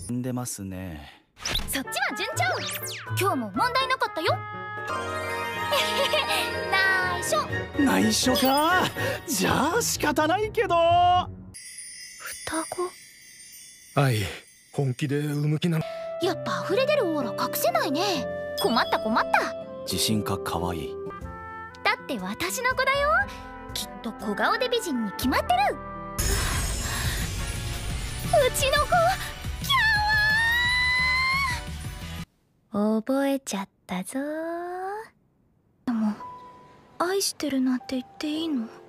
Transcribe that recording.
んでますね。 そっちは順調。今日も問題なかったよ。内緒。 内緒か。じゃあ仕方ないけど。 双子。 愛、本気で産む気なの？ やっぱ溢れ出るオーラ隠せないね。困った困った。 自信か可愛い。 だって私の子だよ。きっと小顔で美人に決まってる。うちの子キャワー覚えちゃったぞ。でも愛してるなんて言っていいの？